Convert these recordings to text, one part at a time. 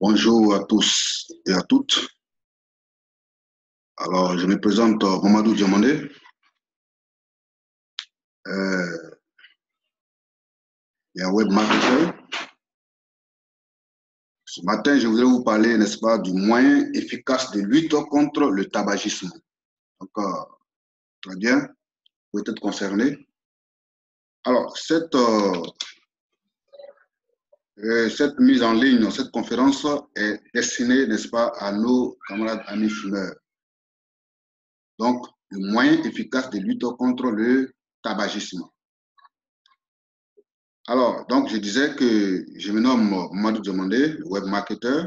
Bonjour à tous et à toutes. Alors, je me présente Mamadou Diamandé. Et un web marketer. Ce matin, je voudrais vous parler, n'est-ce pas, du moyen efficace de lutte contre le tabagisme. Donc, très bien, vous pouvez être concerné. Alors, cette mise en ligne, cette conférence est destinée, n'est-ce pas, à nos camarades amis fumeurs. Donc, le moyen efficace de lutte contre le tabagisme. Alors, donc, je disais que je me nomme Mamadou Diamandé, web marketer.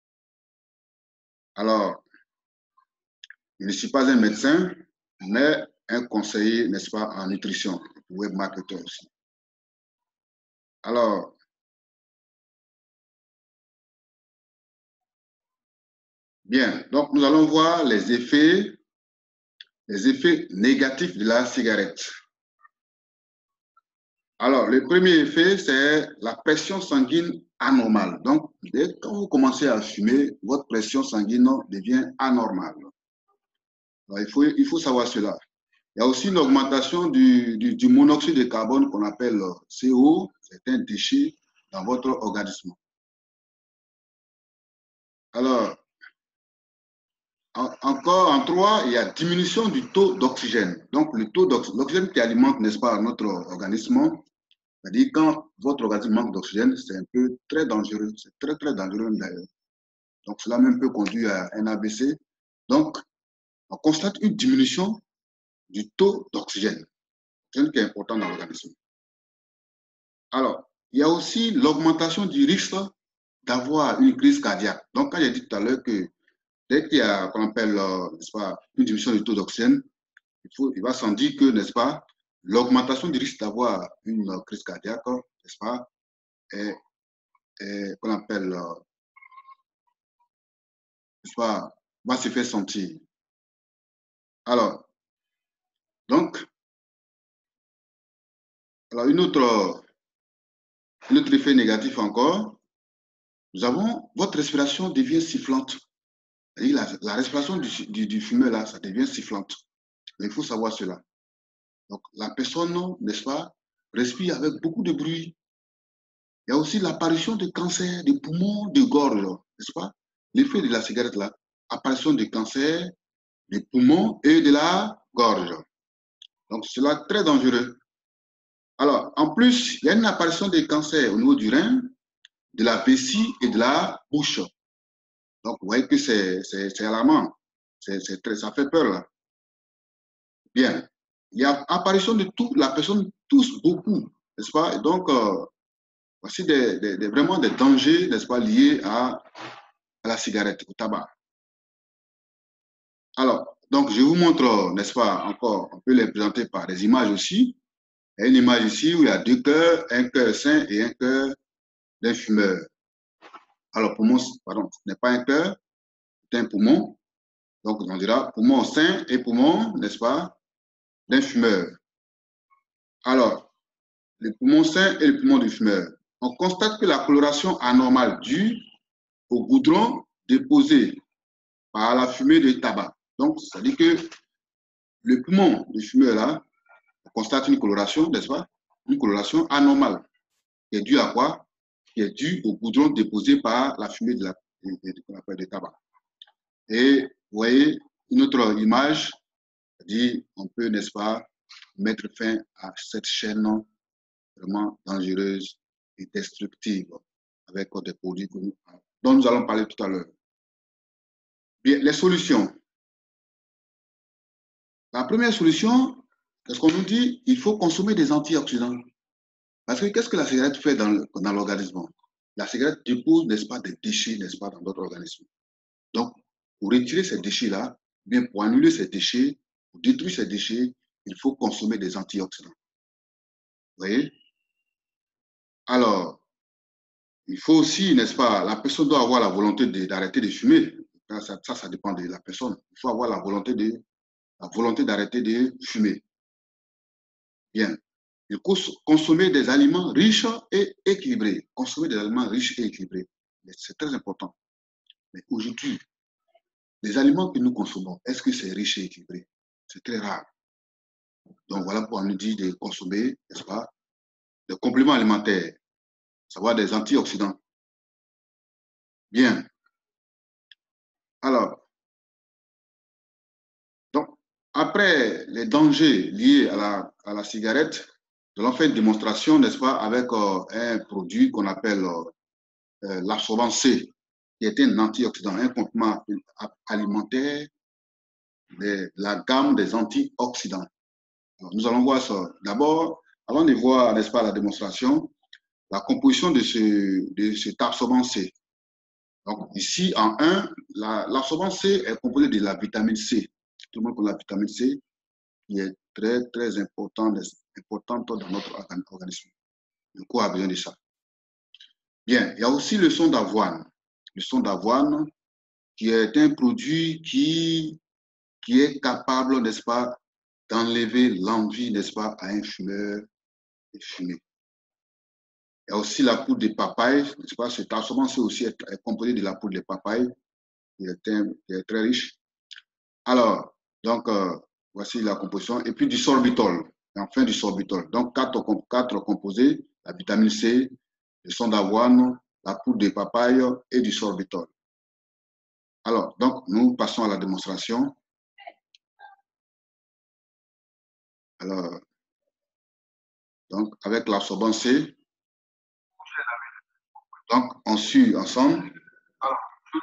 Alors, je ne suis pas un médecin, mais un conseiller, n'est-ce pas, en nutrition, web marketer aussi. Alors, bien, donc nous allons voir les effets négatifs de la cigarette. Alors, le premier effet, c'est la pression sanguine anormale. Donc, dès que vous commencez à fumer, votre pression sanguine devient anormale. Alors, il faut savoir cela. Il y a aussi une augmentation du monoxyde de carbone qu'on appelle CO, c'est un déchet dans votre organisme. Alors, encore en 3, il y a diminution du taux d'oxygène. Donc, le taux d'oxygène qui alimente, n'est-ce pas, notre organisme, c'est-à-dire quand votre organisme manque d'oxygène, c'est un peu très dangereux, c'est très, très dangereux d'ailleurs. Donc, cela même peut conduire à un AVC. Donc, on constate une diminution du taux d'oxygène, qui est important dans l'organisme. Alors, il y a aussi l'augmentation du risque d'avoir une crise cardiaque. Donc, quand j'ai dit tout à l'heure que dès qu'il y a, qu'on appelle, n'est-ce pas, une diminution du taux d'oxygène, il va sans dire que, n'est-ce pas, l'augmentation du risque d'avoir une crise cardiaque, n'est-ce pas, qu'on appelle, n'est-ce pas, va se faire sentir. Alors, donc, alors un autre effet négatif encore, nous avons, votre respiration devient sifflante. La respiration du fumeur, là, ça devient sifflante. Il faut savoir cela. Donc, la personne, n'est-ce pas, respire avec beaucoup de bruit. Il y a aussi l'apparition de cancer des poumons, de gorge, n'est-ce pas? L'effet de la cigarette, là, apparition de cancer des poumons et de la gorge. Donc, cela est très dangereux. Alors, en plus, il y a une apparition de cancer au niveau du rein, de la vessie et de la bouche. Donc, vous voyez que c'est alarmant. Ça fait peur, là. Bien. Il y a apparition de tout, la personne tousse beaucoup, n'est-ce pas? Et donc, voici vraiment des dangers, n'est-ce pas, liés à la cigarette, au tabac. Alors, donc, je vous montre, n'est-ce pas, encore, on peut les présenter par des images aussi. Il y a une image ici où il y a deux cœurs, un cœur sain et un cœur d'un fumeur. Alors, poumon, pardon, ce n'est pas un cœur, c'est un poumon. Donc, on dira poumon sain et poumon, n'est-ce pas, d'un fumeur. Alors, le poumon sain et le poumon du fumeur. On constate que la coloration anormale due au goudron déposé par la fumée de tabac. Donc, ça dit que le poumon du fumeur, là, on constate une coloration, n'est-ce pas? Une coloration anormale. Qui est due à quoi? Qui est due au goudron déposé par la fumée de tabac. Et vous voyez une autre image, dit on peut, n'est-ce pas, mettre fin à cette chaîne vraiment dangereuse et destructive avec des produits dont nous allons parler tout à l'heure. Bien, les solutions. La première solution, qu'est-ce qu'on nous dit? Il faut consommer des antioxydants. Parce que qu'est-ce que la cigarette fait dans l'organisme? La cigarette dépose, n'est-ce pas, des déchets, n'est-ce pas, dans notre organisme. Donc, pour retirer ces déchets-là, bien pour annuler ces déchets, pour détruire ces déchets, il faut consommer des antioxydants. Vous voyez? Alors, il faut aussi, n'est-ce pas, la personne doit avoir la volonté d'arrêter de fumer. Ça dépend de la personne. Il faut avoir la volonté d'arrêter de fumer. Bien. Il faut consommer des aliments riches et équilibrés. Consommer des aliments riches et équilibrés. C'est très important. Mais aujourd'hui, les aliments que nous consommons, est-ce que c'est riche et équilibré? C'est très rare. Donc voilà pourquoi on nous dit de consommer, n'est-ce pas, des compléments alimentaires, savoir des antioxydants. Bien. Alors, donc, après les dangers liés à la cigarette, nous allons faire une démonstration, n'est-ce pas, avec un produit qu'on appelle l'absorbant C, qui est un antioxydant, un complément alimentaire de la gamme des antioxydants. Alors, nous allons voir ça. D'abord, avant de voir, n'est-ce pas, la démonstration, la composition de cet absorbant C. Donc, ici, en 1, l'absorbant C est composé de la vitamine C. Tout le monde connaît la vitamine C, qui est très, très importante dans notre organisme. Le corps a besoin de ça. Bien, il y a aussi le son d'avoine. Le son d'avoine, qui est un produit qui est capable, n'est-ce pas, d'enlever l'envie, n'est-ce pas, à un fumeur de fumer. Il y a aussi la poudre de papaye, n'est-ce pas, cet absorbant C aussi est composé de la poudre de papaye, qui est très riche. Alors, donc, voici la composition. Et puis du sorbitol. Et enfin, du sorbitol. Donc, quatre composés, la vitamine C, le son d'avoine, la poudre de papaye et du sorbitol. Alors, donc, nous passons à la démonstration. Alors, donc, avec l'absorbant C, donc, on suit ensemble. Alors,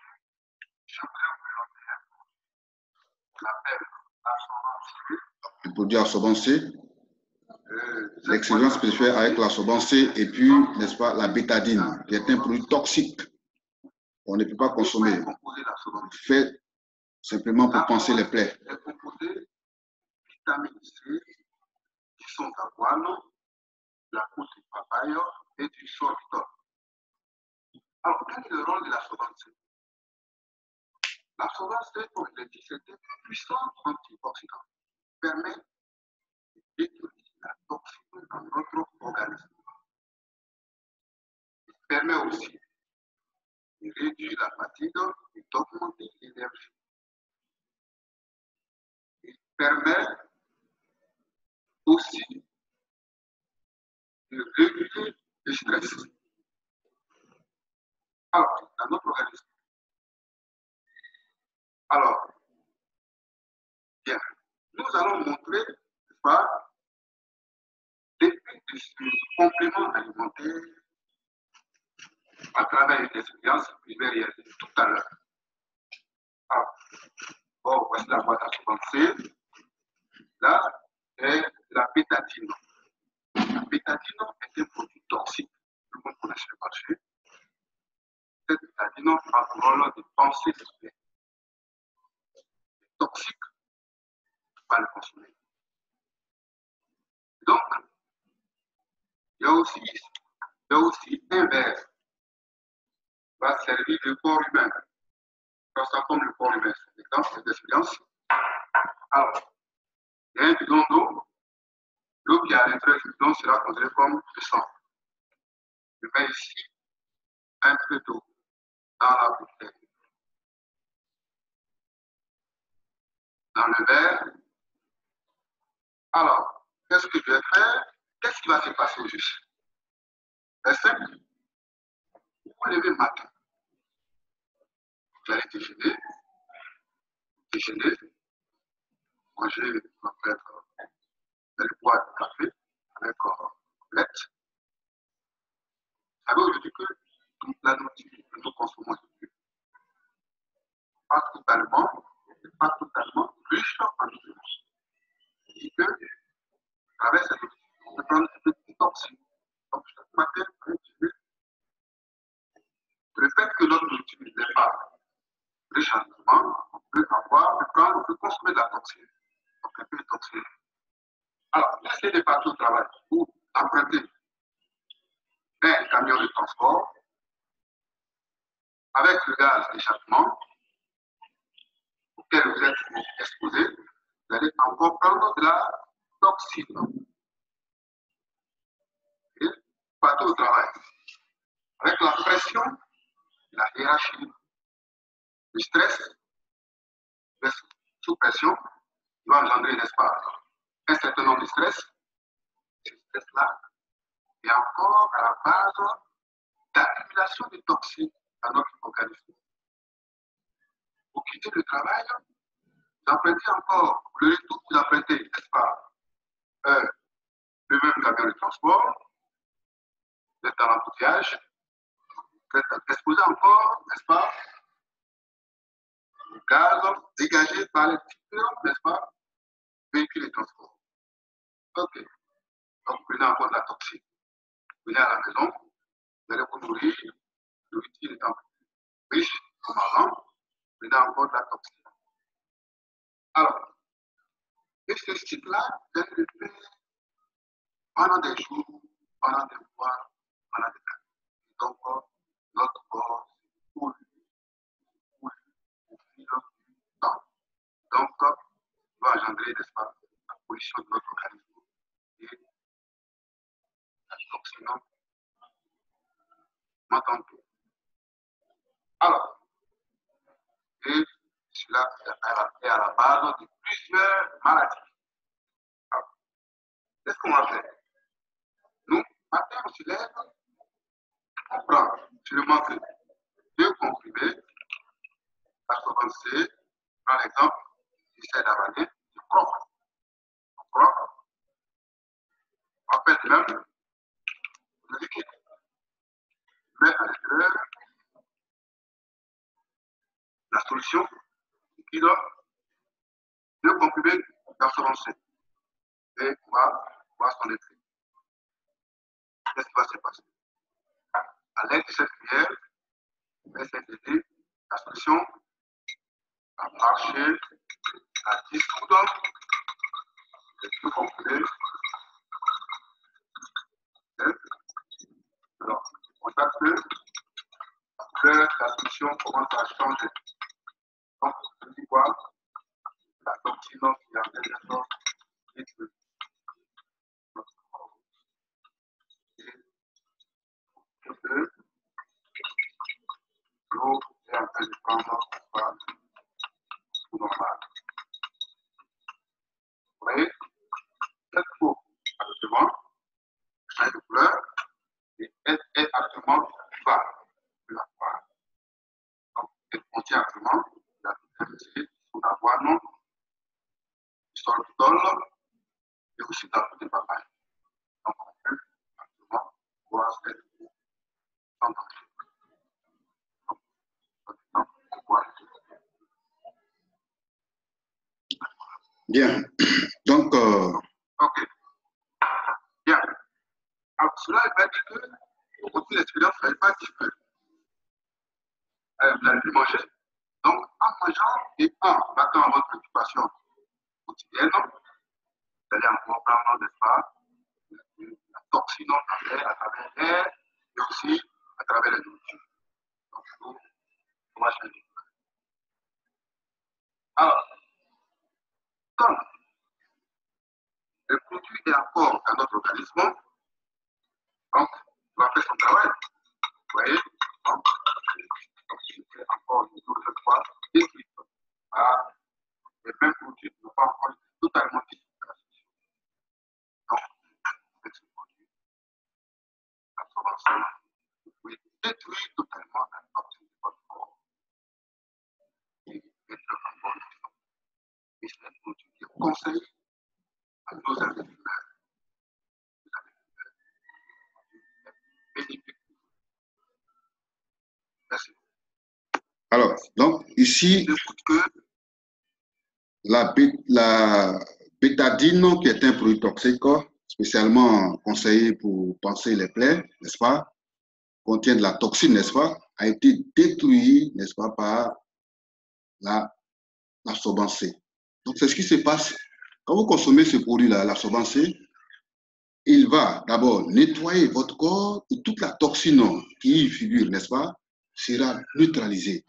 le produit absorbant C, l'excellence spéciale avec l'absorbant C et puis, n'est-ce pas, la bétadine, qui est un produit toxique qu'on ne peut pas consommer. Fait simplement pour penser les plaies. Les composés vitamine C, qui sont d'avoine, la poudre de papaye et du sorbitol. Alors, quel est le rôle de l'absorbant C? L'absorbant C, comme je l'ai dit, c'est un puissant antioxydant qui permet de détruire la toxine dans notre organisme. Il permet aussi de réduire la fatigue et d'augmenter l'énergie. Il permet aussi de réguler le stress. Alors, dans notre organisme. Alors, bien, nous allons montrer par l'effet de ce complément alimentaire à travers une expérience que je vais réaliser tout à l'heure. Alors, bon, voici la boîte à commencer. Là, est la bétadine. La bétadine est un produit toxique. Tout le monde connaît sur le marché. Cette bétadine a le rôle de penser l'esprit. C'est toxique, il ne faut pas le consommer. Donc, il y a aussi un verre qui va servir le corps humain. Ça comme le corps humain. C'est dans cette expérience. Alors, il y a un bidon d'eau. L'eau qui est à l'intérieur du bidon sera considérée comme le sang. Je mets ici un peu d'eau dans la bouteille. Dans le verre. Alors, qu'est-ce que je vais faire? Qu'est-ce qui va se passer au juste? C'est simple. Vous vous levez le matin. Vous allez déjeuner, manger peut-être le bois de café avec omelette. Vous savez aujourd'hui que toute la nourriture que nous consommons aujourd'hui, pas totalement riche en nutriments. Et que, à travers cette nourriture, on peut prendre un petit toxine. Donc, chaque matin, le fait que notre nourriture n'est pas riche en nutriments, on peut consommer de la toxine. Donc, un peu de toxine. Alors, laissez les partir au travail ou emprunter un camion de transport avec le gaz d'échappement auquel vous êtes exposé, vous allez encore prendre de la toxine. Et partout au travail. Avec la pression, la hiérarchie, Le stress sous pression, il va engendrer, n'est-ce pas, un certain nombre de stress. Ce stress-là est encore à la base d'accumulation de toxines dans notre organisme. Vous quittez le travail, vous empruntez encore, le retour vous empruntez, n'est-ce pas, le même camion de transport, vous êtes dans l'embouteillage, vous êtes exposé encore, n'est-ce pas, au gaz dégagé par les différents, n'est-ce pas, véhicules de transport. Ok. Donc, vous prenez encore de la toxine. Vous venez à la maison, vous allez vous nourrir, nourriture étant riche, comme avant, vous prenez encore de la toxine. Alors, et ce cycle-là, vous allez le faire pendant des jours, pendant des mois, pendant des années. Donc, notre corps coule au fil du temps. Donc, il va engendrer, n'est-ce pas, la pollution de notre organisme et la toxine. M'entendez? Alors, et cela est à la base de plusieurs maladies. Alors, qu'est-ce qu'on va faire? Nous, matin, on se lève, on prend seulement que 2 comprimés, assorbant C, par exemple, j'essaie d'avaler, je croque. On croque, on fait de même, le liquide, je mets à l'intérieur la solution liquide, 2 comprimés d'assorbant C. Et on va voir son effet. Qu'est-ce qui va se passer? À l'aide de cette cuillère, on va essayer d'aider la solution à marcher, à dissoudre les 2 comprimés. Alors, on constate que la solution commence à changer. Donc, on dit quoi? La toxine qui a quelque chose détruit notre corps. Et que l'eau est en train de prendre tout normal. Vous voyez, cette eau, actuellement, change de couleur et elle est actuellement verte. Donc, elle contient actuellement la vitamine C, sous la voie non, du sorbitol et aussi de la de papaye. Donc, on peut actuellement boire cette eau sans danger. Bien. Donc, ok. Bien. Alors, cela est bien dit que aujourd'hui, l'expérience n'est pas différente. Vous allez manger. Donc, en mangeant et en battant à votre occupation quotidienne, vous allez encore prendre, n'est-ce pas, la toxine à travers l'air et aussi à travers les nourritures. Donc, on va changer. Alors, comme le produit est encore dans notre organisme, donc, il va faire son travail. Vous voyez? Donc, c'est encore une autre fois détruite par les mêmes produits ne sont pas encore totalement efficaces. Donc, avec ce produit, la formation, vous pouvez détruire totalement la partie de votre corps et mettre en bonne forme. Et c'est un produit qui est conseillé à nos amis humains. Bénéfique. Merci. Alors, donc, ici, la bétadine, qui est un produit toxique, spécialement conseillé pour panser les plaies, n'est-ce pas, contient de la toxine, n'est-ce pas, a été détruit, n'est-ce pas, par l'absorbant C. Donc, c'est ce qui se passe. Quand vous consommez ce produit-là, l'absorbant C, il va d'abord nettoyer votre corps et toute la toxine qui y figure, n'est-ce pas, sera neutralisée.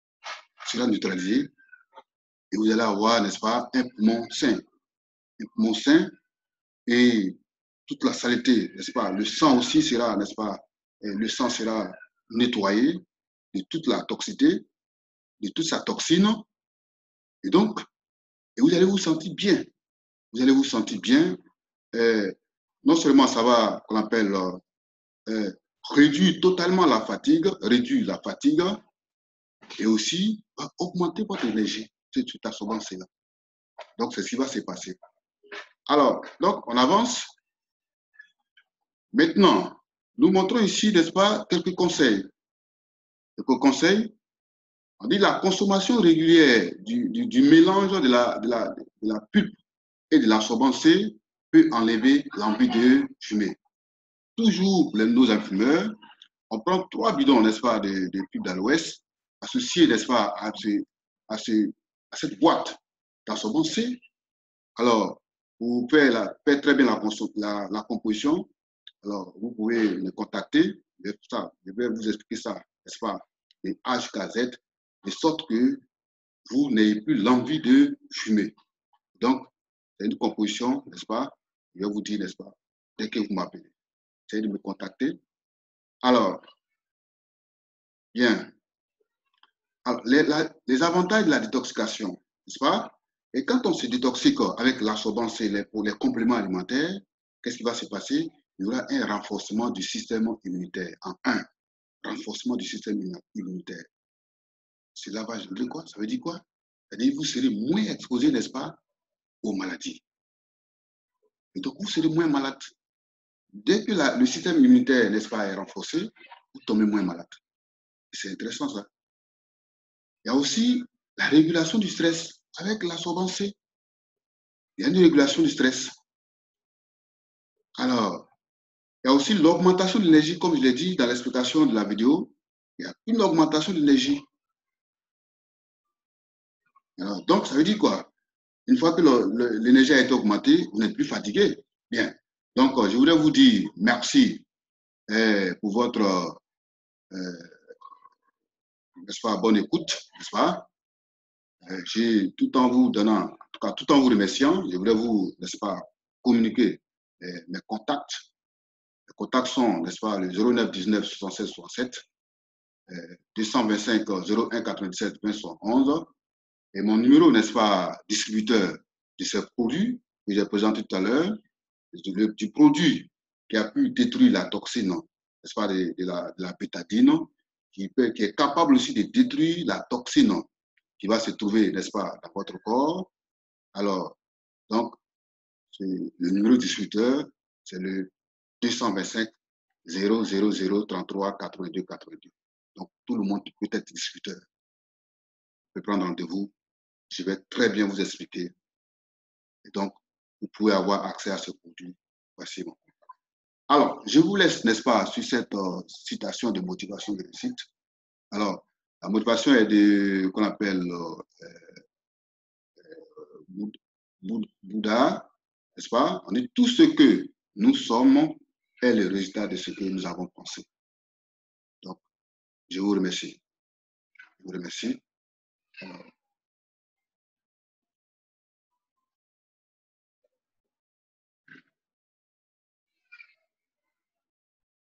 Et vous allez avoir, n'est-ce pas, un poumon sain. Un poumon sain et toute la saleté, n'est-ce pas, le sang aussi sera, n'est-ce pas, le sang sera nettoyé de toute la toxicité de toute sa toxine. Et donc, vous allez vous sentir bien. Vous allez vous sentir bien. Non seulement ça va, qu'on appelle, réduire totalement la fatigue, réduire la fatigue, et aussi augmenter votre énergie. C'est tout à ce là. Donc, c'est ce qui va se passer. Alors, donc, on avance. Maintenant, nous montrons ici, n'est-ce pas, quelques conseils. Quelques conseils. On dit la consommation régulière du mélange de la pulpe et de l'absorbant C peut enlever l'envie de fumer. Toujours nos fumeurs, on prend 3 bidons, n'est-ce pas, de pulpe d'aloès, associés, n'est-ce pas, à cette boîte d'absorbant C. Alors, vous pouvez faire très bien la composition. Alors, vous pouvez me contacter. Je vais vous expliquer ça, n'est-ce pas, de A jusqu'à Z, de sorte que vous n'ayez plus l'envie de fumer. Donc, c'est une composition, n'est-ce pas? Je vais vous dire, n'est-ce pas, dès que vous m'appelez. Essayez de me contacter. Alors, bien. Alors, les avantages de la détoxication, n'est-ce pas? Et quand on se détoxique avec l'absorbant C pour les compléments alimentaires, qu'est-ce qui va se passer? Il y aura un renforcement du système immunitaire. En un, renforcement du système immunitaire. Cela va dire quoi? Ça veut dire quoi? C'est-à-dire que vous serez moins exposé, n'est-ce pas, aux maladies. Et donc, vous serez moins malade. Dès que le système immunitaire, n'est-ce pas, est renforcé, vous tombez moins malade. C'est intéressant, ça. Il y a aussi la régulation du stress avec l'absorbant C. Il y a une régulation du stress. Alors, il y a aussi l'augmentation de l'énergie, comme je l'ai dit dans l'explication de la vidéo. Il y a une augmentation de l'énergie. Donc, ça veut dire quoi? Une fois que l'énergie a été augmentée, vous n'êtes plus fatigué. Bien. Donc, je voudrais vous dire merci pour votre n'est-ce pas, bonne écoute, n'est-ce pas? Tout en vous donnant, en tout cas, tout en vous remerciant, je voudrais vous, n'est-ce pas, communiquer mes contacts. Les contacts sont, n'est-ce pas, le 09 19 76 67, 225 01 97 20 71, et mon numéro, n'est-ce pas, distributeur de ces produits que j'ai présenté tout à l'heure, du produit qui a pu détruire la toxine, n'est-ce pas, de la bétadine, qui est capable aussi de détruire la toxine qui va se trouver, n'est-ce pas, dans votre corps. Alors, donc, le numéro du distributeur, c'est le 225 000 33 82 82. Donc, tout le monde peut être distributeur. Vous pouvez prendre rendez-vous. Je vais très bien vous expliquer. Et donc, vous pouvez avoir accès à ce produit facilement. Alors, je vous laisse, n'est-ce pas, sur cette citation de motivation de réussite. Alors, la motivation est de, qu'on appelle Bouddha, n'est-ce pas? On dit tout ce que nous sommes est le résultat de ce que nous avons pensé. Donc, je vous remercie. Je vous remercie. Alors,